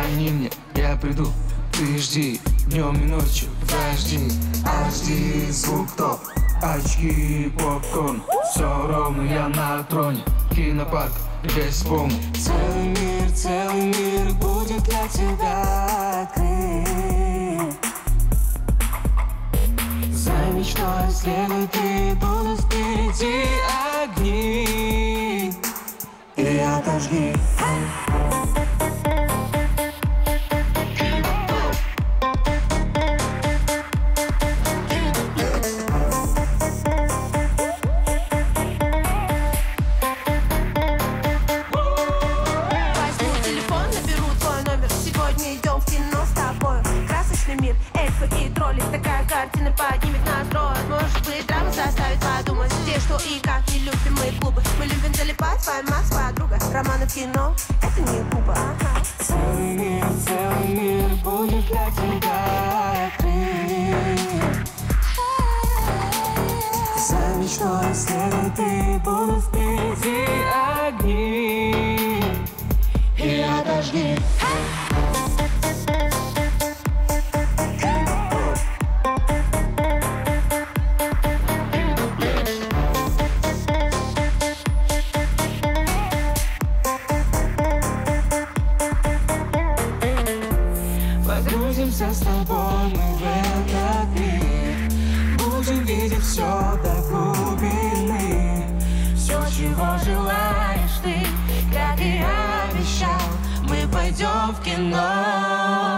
Звони мне, я приду, ты жди, днем и ночью подожди. HD, звук топ, очки, попкорн, все ровно, я на троне. Кинопарк, весь полный. Целый мир будет для тебя открыт. За мечтой следуй ты, будут впереди огни. И отожги. Такая картина поднимет настрой. Может быть, драма заставит подумать, где, что и как. Не любим мы клубы, мы любим залипать. Твоя Макс, подруга, романы в кино, это не Куба. Целый мир будет для тебя открыт. За мечтой следуй ты, будут впереди огни. И отожги. Погрузимся с тобой мы в этот мир. Будем видеть все до глубины. Все, чего желаешь ты, как и обещал, мы пойдем в кино.